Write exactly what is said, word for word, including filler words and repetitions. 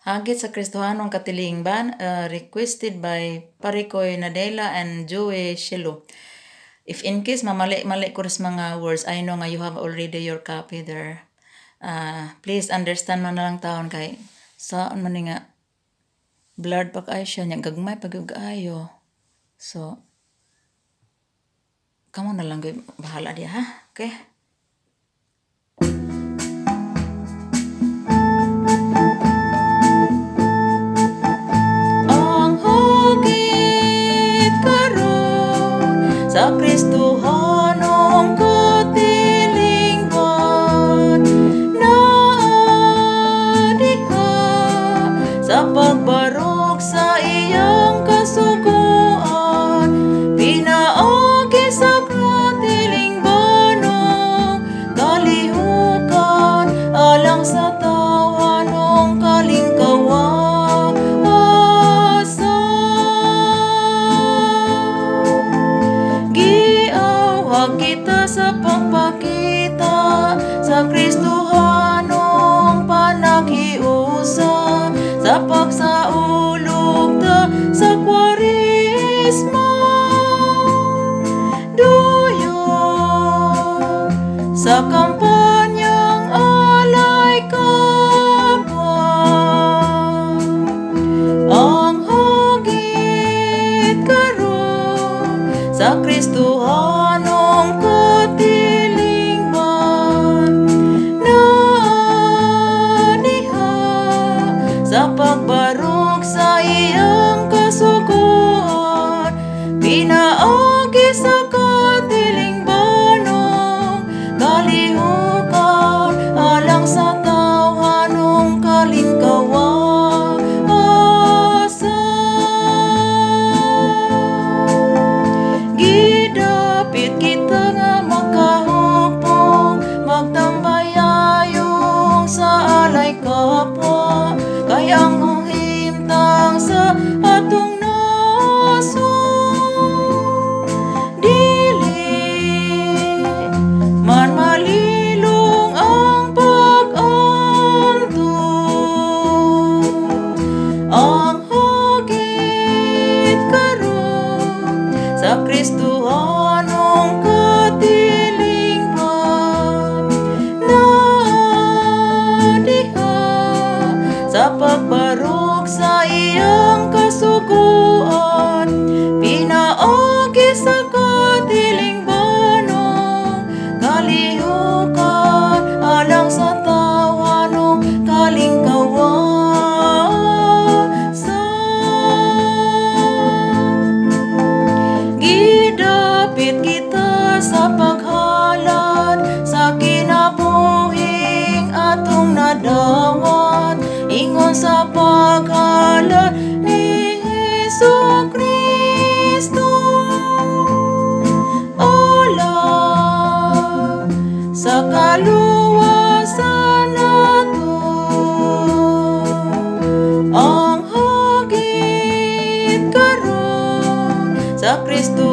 Agit sa Kristohanong Katilingban, uh, requested by Parikoy Nadela and Joey Shilo. If in case mamali-mali ko rin mga words, I know nga you have already your copy there. Uh, please understand man na lang taon kay saan man nga blurred pa kayo siya, niya gagmay pag-ayo. So, kamo na lang bahala dia ha, okay? Sa Kristohanong Katilingban, naadiha sa pagbarok sa iyang kasuguan, pinaagi sa katilingbanong kalihukan, alang sa tawanong kalingkawan. Kita sa pagpakita sa Kristohanong panaghiusa, sa pagsaulog ta sa Kwaresma, duyon sa kampanyang alay kapwa, ang hagit karon sa Kristohanong Katilingban, naadiha sa pagbarok sa iyang kasuguan, pinaagi sa katilingbanong kalihukan, alang sa tawanong kalingkawan. Gidapit kita nga makahupong, magtambayayong sa alay kapwa, kay ang himtang sa atong nasod, dili man malilong ang pag-antod, ang hagit karon sa Kristohanong Katilingban, naadiha sa pagbarok sa iyang kasuguan, pinaagi sa katilingbanong kalihukan, alang sa tawanong kalingkawan. Gidapit kita sa paghalad sa kinabuhing atong nadawat, ingon sa paghalad ni Jesucristo, alang sa kaluwasan nato, ang hagit karon sa Kristo